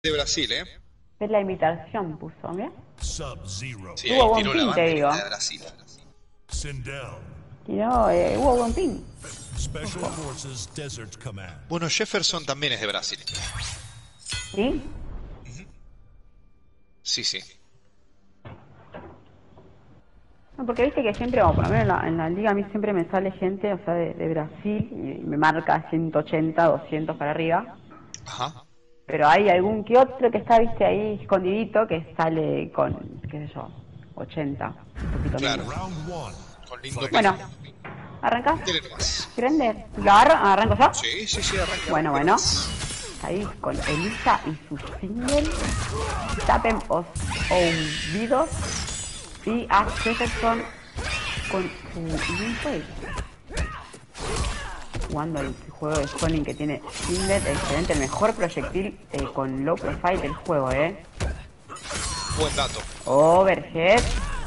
de Brasil, ¿eh? Es la invitación, puso, ¿bien? Sí, Hubo ahí buen tiró la pin, te digo. bandera de Brasil. Tiró, hubo buen pin. Bueno, Jefferson también es de Brasil. ¿Sí? Sí, sí. No, porque viste que siempre, o por lo menos en la liga, a mí siempre me sale gente, o sea, de Brasil, y me marca 180, 200 para arriba. Ajá. Pero hay algún que otro que está, viste, ahí escondidito, que sale con, qué sé yo, 80, un poquito Claro. menos. Con lindo pin. Bueno, ¿arrancás? Dele nomás. ¿Grande? ¿Lo agarro? ¿Arranco yo? Sí, sí, sí, arranca. Bueno, arranca bueno. nomás. Ahí con Elisa y su single. Tapen os ouvidos. Y a Jefferson con su gameplay. Jugando el juego de Sonic que tiene Singlet, excelente, el mejor proyectil con low profile del juego, Buen dato. Overhead.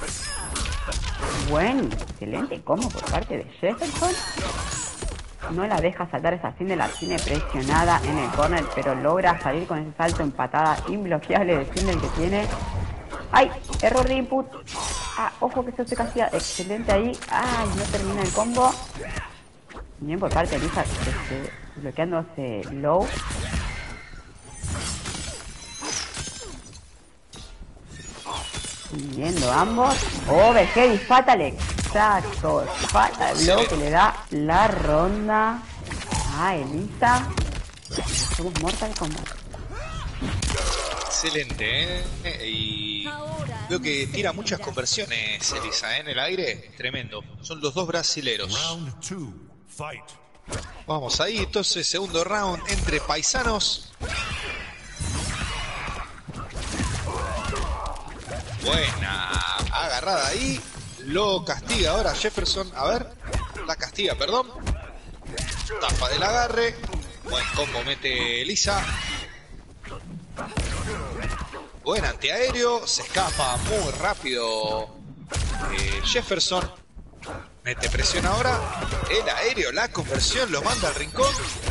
Buen, excelente combo por parte de Jefferson. No la deja saltar esa Singlet, la tiene presionada en el corner, pero logra salir con ese salto en patada imbloqueable de Singlet que tiene. ¡Ay! Error de input. Ah, ojo que eso se castiga. Excelente ahí. ¡Ay! No termina el combo. Bien por parte de Elisa, bloqueándose low. Viendo ambos. Overhead y Fatal, exacto. Fatal blow que le da la ronda a Elisa. Somos Mortal Kombat. Excelente, ¿eh? Y veo que tira muchas conversiones, Elisa, ¿eh? En el aire. Tremendo. Son los dos brasileros. Vamos ahí, entonces, segundo round entre paisanos. Buena agarrada ahí. Lo castiga ahora Jefferson. A ver. La castiga, perdón. Tapa del agarre. Buen combo mete Elisa. Buen antiaéreo. Se escapa muy rápido Jefferson. Mete presión ahora. El aéreo, la conversión lo manda al rincón.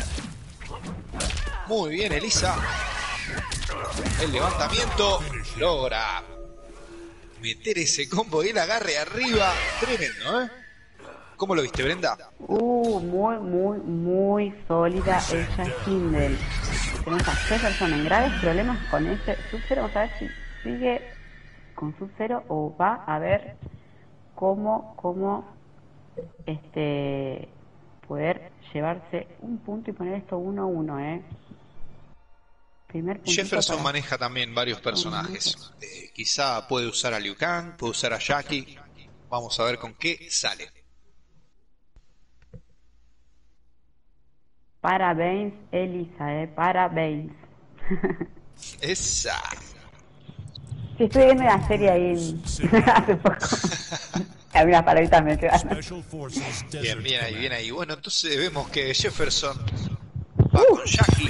Muy bien Elisa. El levantamiento. Logra meter ese combo y el agarre arriba. Tremendo, ¿eh? ¿Cómo lo viste, Brenda? Muy sólida ella Kindle. Tenemos a Jefferson en graves problemas con ese Sub-Zero. Vamos a ver si sigue con Sub-Zero o va a ver cómo poder llevarse un punto y poner esto 1-1, Jefferson maneja también varios personajes. Quizá puede usar a Liu Kang, puede usar a Jackie. Vamos a ver con qué sale. Parabéns, Elisa, parabéns. Esa. Sí, estoy viendo una serie ahí hace poco. Algunas palabritas me quedan. Bien, bien ahí, bien ahí. Bueno, entonces vemos que Jefferson va con Jackie.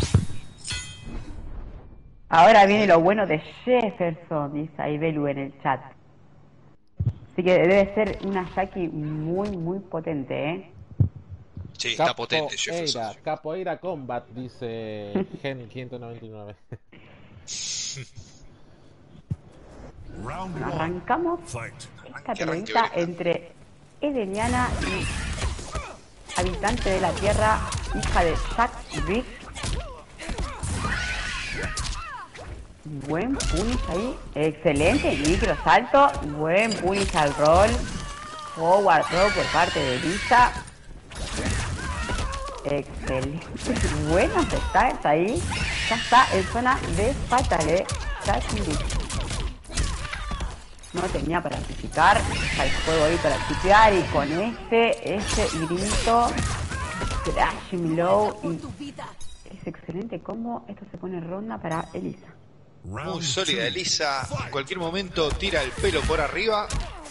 Ahora viene lo bueno de Jefferson, dice ahí Belu en el chat. Así que debe ser una Jackie muy potente, Sí, está potente Jefferson. Capoeira Combat, dice Gen 199. Arrancamos esta peleita entre Edeniana y habitante de la Tierra, hija de Jack Rick. Buen punish ahí, excelente micro salto, buen punish al roll, forward throw por parte de Elisa. Excelente, buenos stars ahí, ya está en zona de fatal, no tenía para anticipar, está el juego ahí para chipear y con ese grito, crashing low y es excelente combo. Esto se pone ronda para Elisa. Muy sólida Elisa, en cualquier momento tira el pelo por arriba.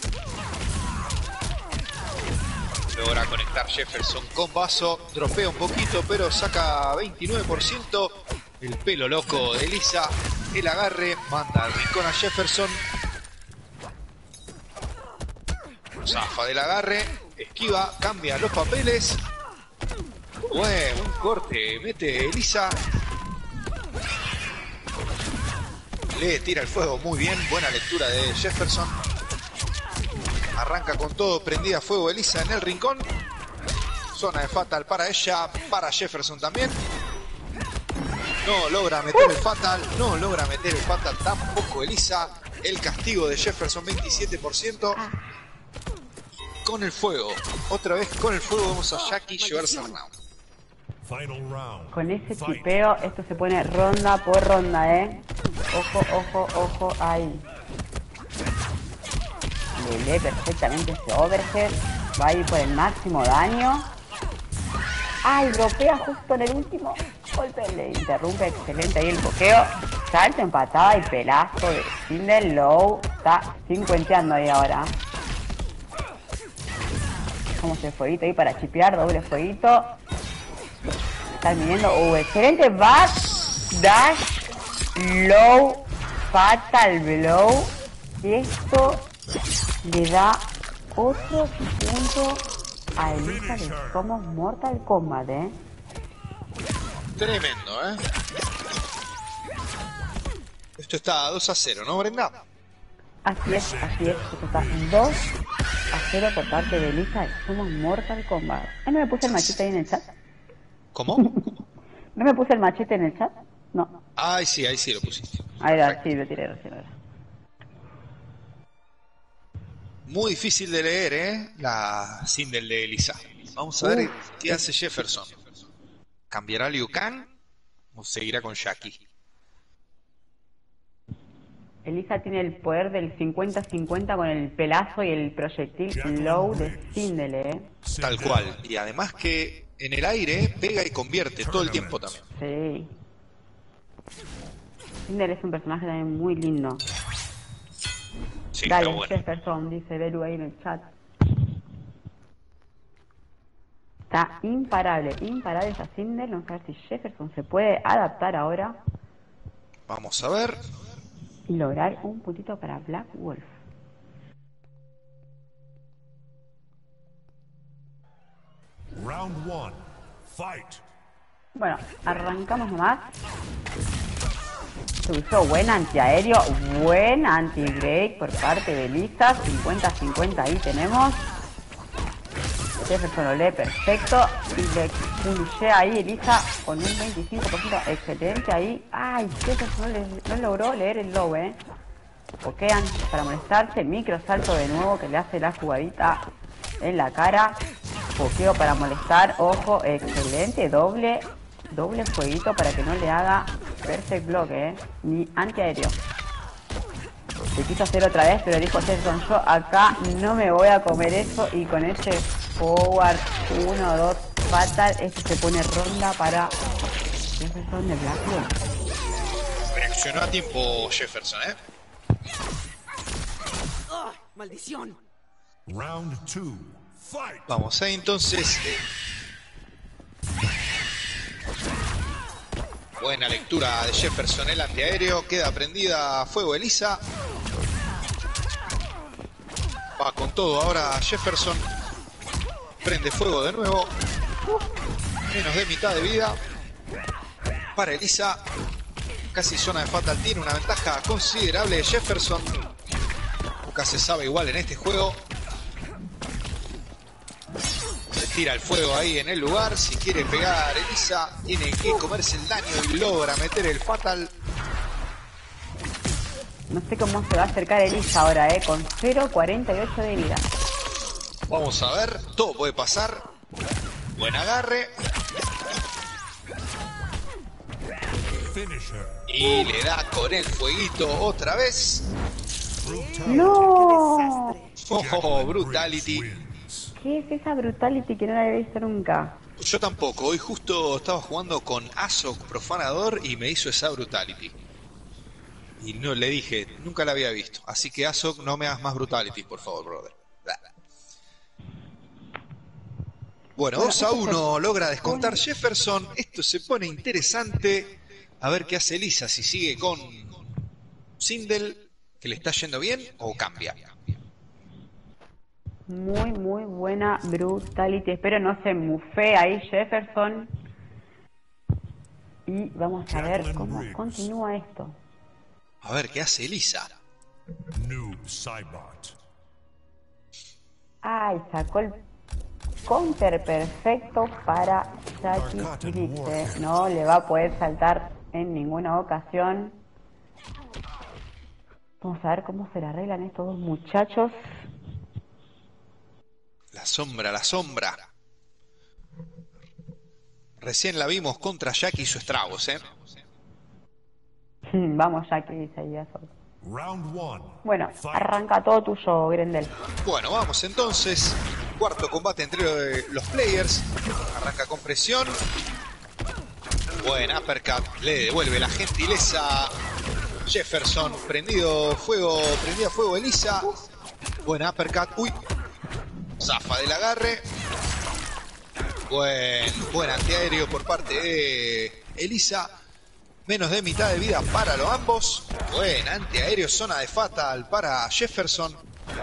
Logra conectar Jefferson con vaso, dropea un poquito pero saca 29%. El pelo loco de Elisa, el agarre, manda al rincón a Jefferson. Zafa del agarre, esquiva, cambia los papeles. Buen corte, mete Elisa. Le tira el fuego muy bien. Buena lectura de Jefferson. Arranca con todo. Prendida a fuego Elisa en el rincón. Zona de fatal para ella. Para Jefferson también. No logra meter el fatal. No logra meter el fatal tampoco Elisa. El castigo de Jefferson 27%. Con el fuego. Otra vez con el fuego vamos a Jackie llevarse al round. Con ese chipeo esto se pone ronda por ronda, Ojo, ojo, ojo, ahí. Le lee perfectamente ese overhead. Va a ir por el máximo daño. Ay, dropea justo en el último golpe. Le interrumpe excelente ahí el pokeo. Salto empatada y pelazo de Sindel. Low. Está 50 ahí ahora. Como el fueguito ahí para chipear. Doble fueguito. Están viniendo. Excelente back. Dash. Low. Fatal blow. Esto le da otro punto a Elisa de Somos Mortal Kombat, Tremendo, Esto está 2-0, ¿no, Brenda? Así es, así es. Esto está 2-0 por parte de Elisa de Somos Mortal Kombat. ¿No me puse el machete ahí en el chat? ¿Cómo? ¿No me puse el machete en el chat? No. Ahí sí lo pusiste. Ahí va, sí, lo tiré recién ahora. Muy difícil de leer, la Sindel de Elisa. Vamos a ver qué hace Jefferson. ¿Cambiará Liu Kang o seguirá con Jackie? Elisa tiene el poder del 50-50 con el pelazo y el proyectil low de Sindel, Tal cual. Y además que en el aire pega y convierte todo el tiempo también. Sí. Sindel es un personaje también muy lindo. Sí, dale, bueno. Jefferson, dice Belu ahí en el chat. Está imparable esa Sindel. Vamos a ver si Jefferson se puede adaptar ahora Vamos a ver. y lograr un puntito para Black Wolf. Round 1. Fight. Bueno, arrancamos nomás. Se usó buen antiaéreo, buen anti-break por parte de Elisa. 50-50 ahí tenemos. Jefferson lo lee perfecto. Y le pushé ahí Elisa con un 25%. Excelente ahí. Ay, Jefferson no logró leer el low, Pokean para molestarse. Micro salto de nuevo que le hace la jugadita en la cara. Pokeo para molestar. Ojo, excelente. Doble fueguito para que no le haga perfect block, ni antiaéreo. Se quiso hacer otra vez, pero dijo Jefferson, yo acá no me voy a comer eso. Y con ese forward 1-2 fatal, se pone ronda para Jefferson de Black Wolf. Reaccionó a tiempo Jefferson, ¡Maldición! Round 2. Fight. Vamos ahí entonces. Buena lectura de Jefferson, el antiaéreo. Queda prendida a fuego Elisa. Va con todo ahora Jefferson. Prende fuego de nuevo. Menos de mitad de vida para Elisa. Casi zona de fatal. Tiene una ventaja considerable de Jefferson. Nunca se sabe igual en este juego. Se tira el fuego ahí en el lugar. Si quiere pegar Elisa, tiene que comerse el daño y logra meter el fatal. No sé cómo se va a acercar Elisa ahora, con 0.48 de vida. Vamos a ver, todo puede pasar. Buen agarre. Finisher. Y le da con el fueguito otra vez. ¡No! Oh, brutality. ¿Qué es esa brutality que no la había visto nunca? Yo tampoco, hoy justo estaba jugando con Azok Profanador y me hizo esa brutality. Y no le dije, nunca la había visto. Así que Azok, no me hagas más brutality, por favor, brother. Bueno, 2-1, logra descontar Jefferson. Esto se pone interesante. A ver qué hace Elisa, si sigue con Sindel, que le está yendo bien, o cambia. Muy, muy buena brutality. Espero no se mufee ahí Jefferson. Y vamos a ver cómo continúa esto. A ver qué hace Elisa. Noob Saibot. Ay, sacó el counter perfecto para Jackie Elise. No le va a poder saltar en ninguna ocasión. Vamos a ver cómo se la arreglan estos dos muchachos. La sombra, la sombra. Recién la vimos contra Jackie y sus estragos, Vamos, Jackie, dice ahí a solo. Round 1. Bueno, arranca todo tuyo, Grendel. Bueno, vamos entonces. Cuarto combate entre los players. Arranca con presión. Buen uppercut. Le devuelve la gentileza. Jefferson, prendida a fuego Elisa. Buen uppercut. Uy. Zafa del agarre. Buen antiaéreo por parte de Elisa. Menos de mitad de vida para los ambos. Buen antiaéreo, zona de fatal para Jefferson.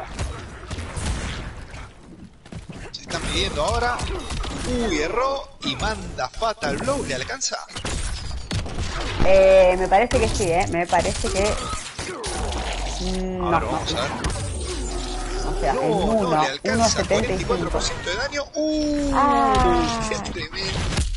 Se están midiendo ahora. Uy, erró y manda fatal blow. ¿Le alcanza? Me parece que sí, me parece que... A ver, vamos a ver. O sea, No, en no le alcanza. 1.75. 44% de daño. ¡Qué tremendo!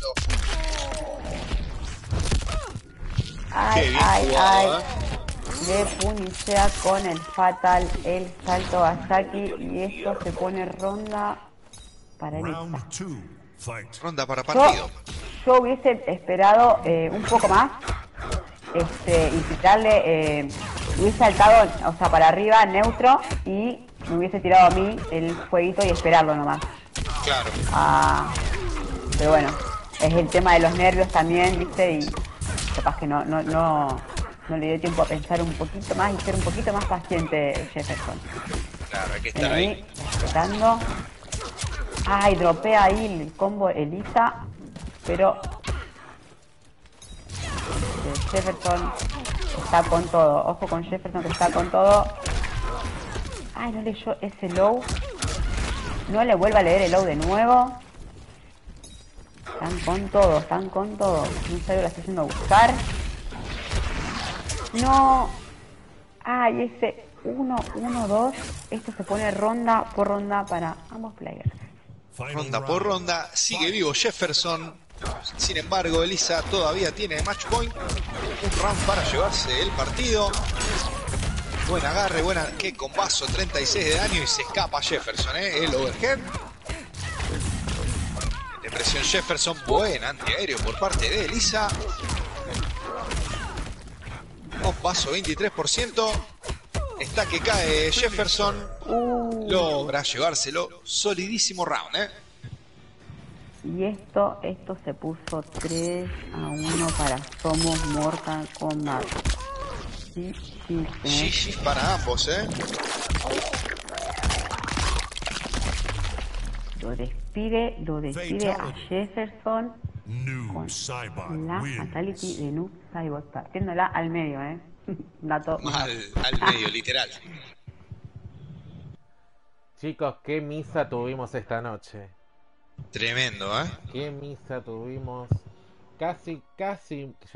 Qué bien jugado, Le punisea con el fatal el salto a Jackie y esto se pone ronda para Elisa. Round 2. Fight. Ronda para partido. Yo hubiese esperado un poco más y tirarle, hubiese saltado, o sea, para arriba, neutro, y me hubiese tirado a mí el fueguito y esperarlo nomás. Claro. Pero bueno, es el tema de los nervios también, ¿viste? Y capaz que no le dio tiempo a pensar un poquito más y ser un poquito más paciente Jefferson. Claro, hay que estar ahí. Respetando. Ay, dropea ahí el combo Elisa, pero Jefferson está con todo. Ojo con Jefferson que está con todo. Ay, no leyó ese low. No le vuelva a leer el low de nuevo. Están con todo, están con todo. No sé, lo está haciendo buscar. No. Ay, ese 1-1-2. Esto se pone ronda por ronda para ambos players. Ronda por ronda. Sigue vivo Jefferson. Sin embargo, Elisa todavía tiene match point. Un round para llevarse el partido. Buen agarre, qué combazo. 36 de daño y se escapa Jefferson, el overhead. De presión Jefferson. Buen antiaéreo por parte de Elisa. Combazo 23%. Está que cae Jefferson. Logra llevárselo. Solidísimo round, Y esto se puso 3-1 para Somos Mortal Kombat. GG para ambos, Lo despide a Jefferson Noob con Saibot la wins. fatality de Noob Saibot, partiéndola al medio, Dato. Al medio, literal. Chicos, qué misa tuvimos esta noche. Tremendo, Qué misa tuvimos. Casi